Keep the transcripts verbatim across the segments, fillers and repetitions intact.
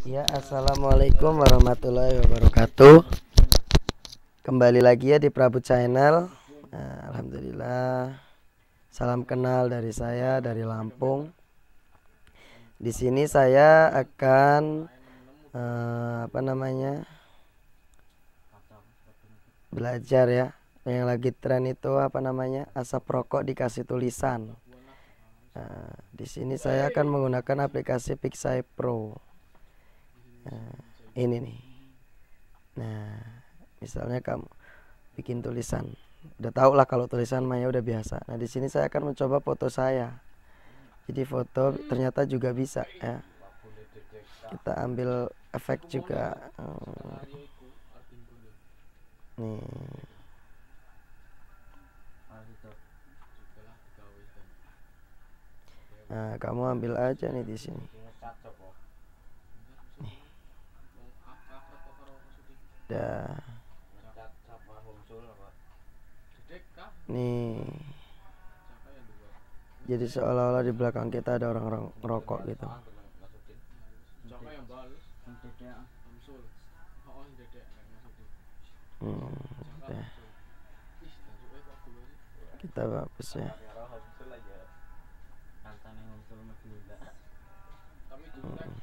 Ya, assalamualaikum warahmatullahi wabarakatuh. Kembali lagi ya di Prabu Channel. Nah, alhamdulillah. Salam kenal dari saya dari Lampung. Di sini saya akan eh, apa namanya belajar ya. Yang lagi tren itu apa namanya asap rokok dikasih tulisan. Nah, di sini saya akan menggunakan aplikasi Pixai Pro. Nah, ini nih. Nah, misalnya kamu bikin tulisan, udah tau lah kalau tulisan Maya udah biasa. Nah, di sini saya akan mencoba foto saya. Jadi foto ternyata juga bisa ya. Kita ambil efek juga. Hmm, nih. Nah, kamu ambil aja nih di sini. Nih. Dah. Nih. Jadi seolah-olah di belakang kita ada orang-orang rokok gitu. Hmm, dah. Kita hapus ya. Hmm.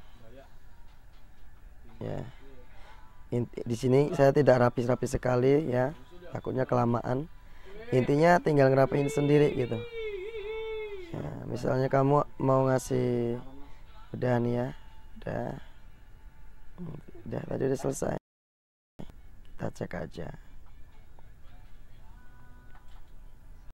Ya. Inti, di sini saya tidak rapi-rapi sekali ya, takutnya kelamaan. Intinya tinggal ngerapiin sendiri gitu. Ya, misalnya kamu mau ngasih, udah nih ya, udah, udah tadi udah selesai. Kita cek aja.